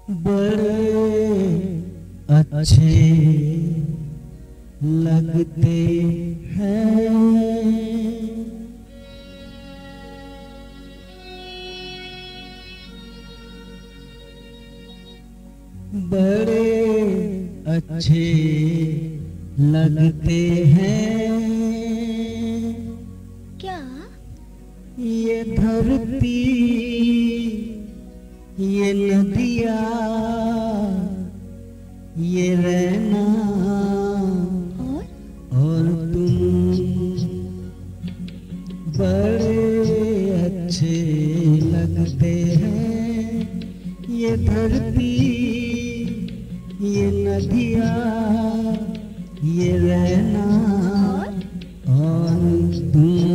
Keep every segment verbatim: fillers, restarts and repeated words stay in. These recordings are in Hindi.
बड़े अच्छे लगते हैं। बड़े अच्छे लगते हैं। क्या? ये धरती, ये नदियाँ, ये रहना और और तुम बड़े अच्छे लगते हैं। ये धरती, ये नदियाँ, ये रहना और तुम।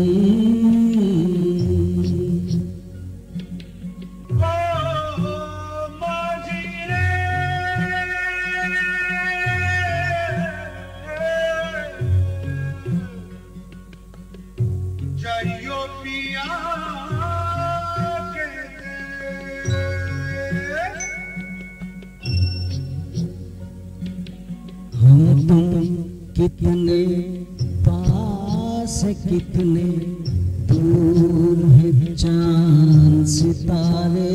हम तुम कितने पास है, कितने दूर है चांद सितारे।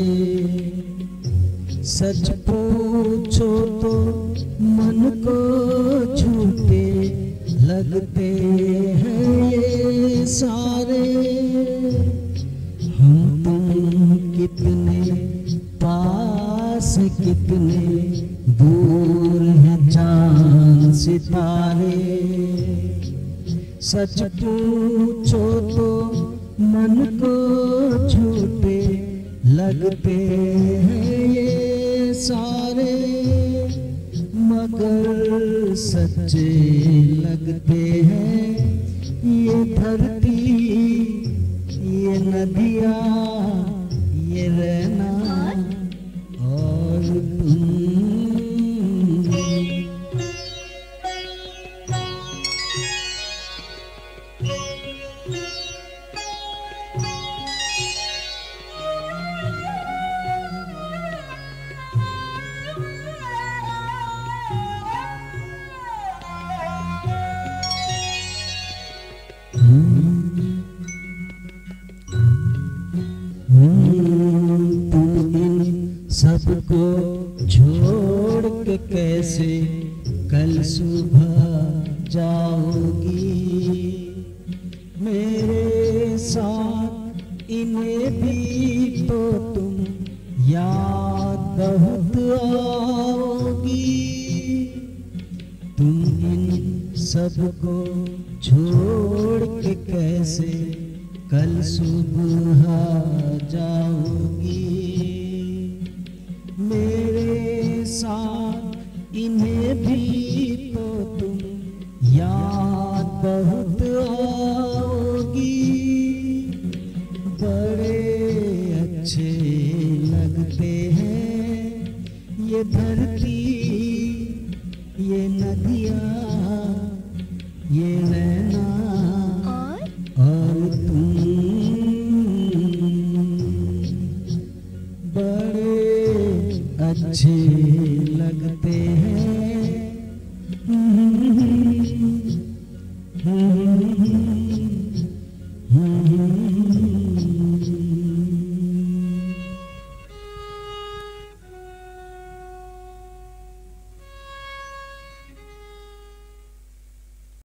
सच पूछो तो मन को झूठे लगते हैं ये सारे। हम तुम कितने पास है, कितने दूर है चांद सितारे। सच पूछो तो मन को झूठे लगते हैं ये सारे। मगर सच्चे लगते हैं ये धरती, ये नदियाँ, ये रहना और तुम। तुम इन सबको छोड़ के कैसे कल सुबह जाओगी। मेरे साथ इन्हें भी तो तुम याद बहुत आओगी। तुम इन सबको छोड़ के कैसे कल सुबह जाओगी। मेरे साथ इन्हें भी तो तुम याद बहुत आओगी। बड़े अच्छे लगते हैं ये धरती, ये नदियाँ, ये नैना और तुम। बड़े अच्छे लगते हैं।